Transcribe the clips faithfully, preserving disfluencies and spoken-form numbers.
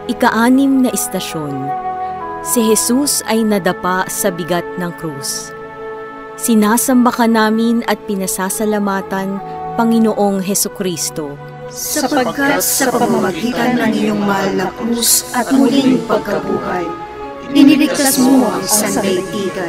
Ika-anim na istasyon, si Jesus ay nadapa sa bigat ng krus. Sinasamba ka namin at pinasasalamatan, Panginoong Hesukristo, sapagkat sa pamamagitan ng iyong mahal na krus at muling pagkabuhay, iniligtas mo ang sandaigdigan.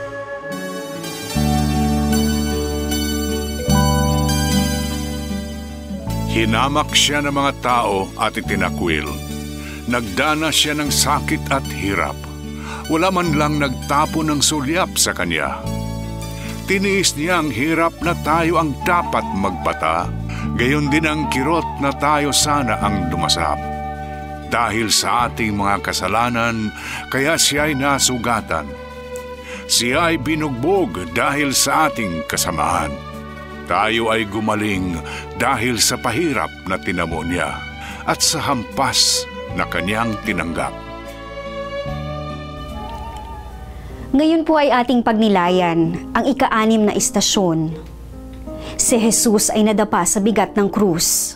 Hinamak siya ng mga tao at itinakwil. Nagdana siya ng sakit at hirap. Wala man lang nagtapo ng sulyap sa kanya. Tiniis niya ang hirap na tayo ang dapat magbata, gayon din ang kirot na tayo sana ang dumasap. Dahil sa ating mga kasalanan, kaya siya ay nasugatan. Siya ay binugbog dahil sa ating kasamahan. Tayo ay gumaling dahil sa pahirap na tinamo niya at sa hampas na kanyang tinanggap. Ngayon po ay ating pagnilayan ang ika-anim na istasyon. Si Jesus ay nadapa sa bigat ng krus.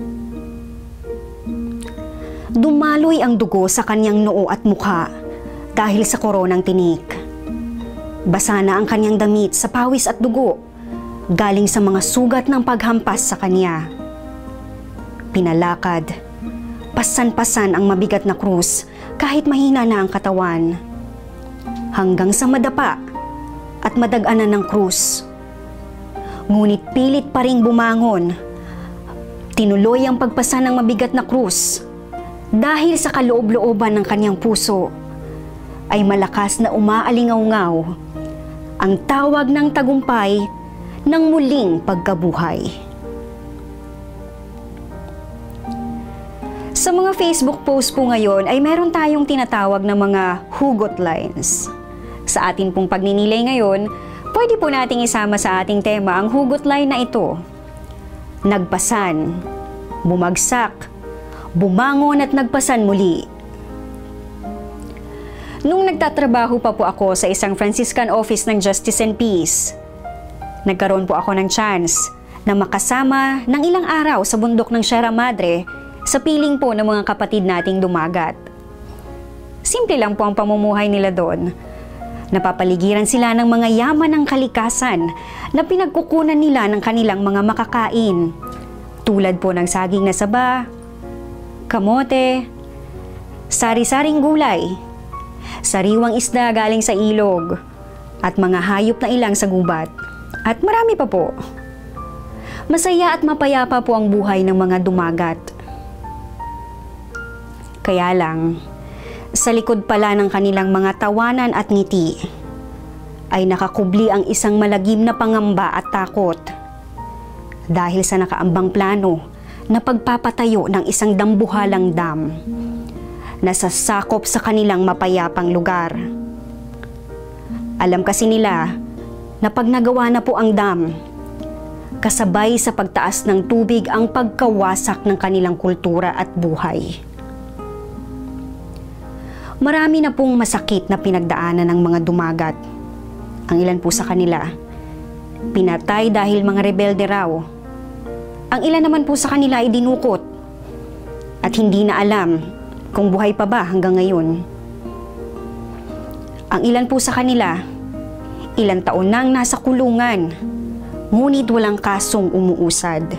Dumaloy ang dugo sa kanyang noo at mukha dahil sa koronang tinik. Basa na ang kanyang damit sa pawis at dugo galing sa mga sugat ng paghampas sa kanya. Pinalakad, pasan-pasan ang mabigat na krus kahit mahina na ang katawan. Hanggang sa madapa at madaganan ng krus. Ngunit pilit pa ring bumangon. Tinuloy ang pagpasa ng mabigat na krus dahil sa kaloob-looban ng kanyang puso ay malakas na umaalingaw-ngaw ang tawag ng tagumpay ng muling pagkabuhay. Sa mga Facebook post po ngayon ay meron tayong tinatawag na mga hugot lines. Sa atin pong pagninilay ngayon, pwede po nating isama sa ating tema ang hugot line na ito. Nagpasan, bumagsak, bumangon at nagpasan muli. Nung nagtatrabaho pa po ako sa isang Franciscan office ng Justice and Peace, nagkaroon po ako ng chance na makasama ng ilang araw sa bundok ng Sierra Madre sa piling po ng mga kapatid nating dumagat. Simple lang po ang pamumuhay nila doon. Napapaligiran sila ng mga yaman ng kalikasan na pinagkukunan nila ng kanilang mga makakain. Tulad po ng saging na saba, kamote, sari-saring gulay, sariwang isda galing sa ilog, at mga hayop na ilang sa gubat. At marami pa po. Masaya at mapayapa po ang buhay ng mga dumagat. Kaya lang, sa likod pala ng kanilang mga tawanan at ngiti, ay nakakubli ang isang malagim na pangamba at takot. Dahil sa nakaambang plano na pagpapatayo ng isang dambuhalang dam na sasakop sa kanilang mapayapang lugar. Alam kasi nila na pag nagawa na po ang dam, kasabay sa pagtaas ng tubig ang pagkawasak ng kanilang kultura at buhay. Marami na pong masakit na pinagdaanan ng mga dumagat. Ang ilan po sa kanila, pinatay dahil mga rebelde raw. Ang ilan naman po sa kanila ay dinukot at hindi na alam kung buhay pa ba hanggang ngayon. Ang ilan po sa kanila, ilang taon nang nasa kulungan, ngunit walang kasong umuusad.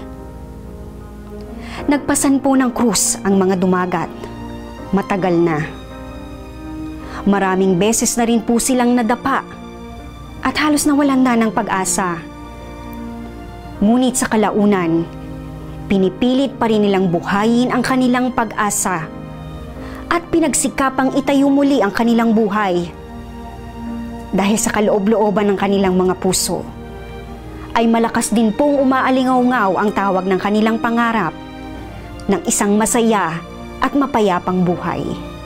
Nagpasan po ng krus ang mga dumagat. Matagal na. Maraming beses na rin po silang nadapa at halos nawalan na ng pag-asa. Ngunit sa kalaunan, pinipilit pa rin nilang buhayin ang kanilang pag-asa at pinagsikapang itayo muli ang kanilang buhay. Dahil sa kaloob-looban ng kanilang mga puso, ay malakas din pong umaalingaw-ngaw ang tawag ng kanilang pangarap ng isang masaya at mapayapang buhay.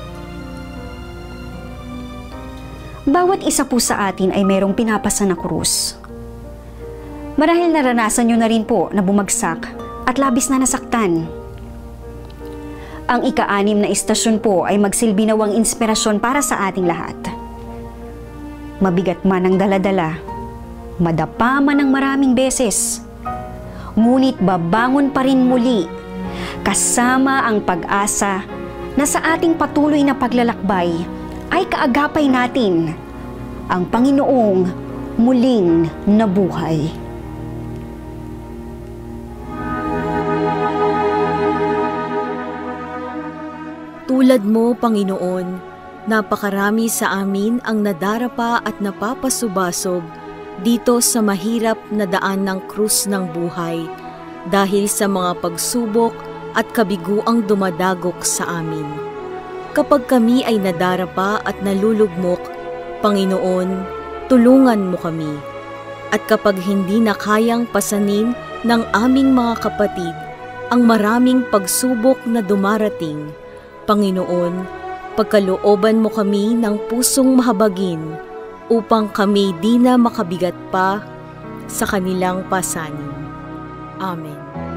Bawat isa po sa atin ay mayroong pinapasa na krus. Marahil naranasan nyo na rin po na bumagsak at labis na nasaktan. Ang ika-anim na istasyon po ay magsilbi nawang inspirasyon para sa ating lahat. Mabigat man ang daladala, madapa man ang maraming beses, ngunit babangon pa rin muli kasama ang pag-asa na sa ating patuloy na paglalakbay ay kaagapay natin ang Panginoong muling nabuhay. Tulad mo, Panginoon, napakarami sa amin ang nadarapa at napapasubasog dito sa mahirap na daan ng krus ng buhay dahil sa mga pagsubok at kabiguang dumadagok sa amin. Kapag kami ay nadarapa at nalulugmok, Panginoon, tulungan mo kami. At kapag hindi na kayang pasanin ng aming mga kapatid ang maraming pagsubok na dumarating, Panginoon, pagkalooban mo kami ng pusong mahabagin upang kami di na makabigat pa sa kanilang pasanin. Amen.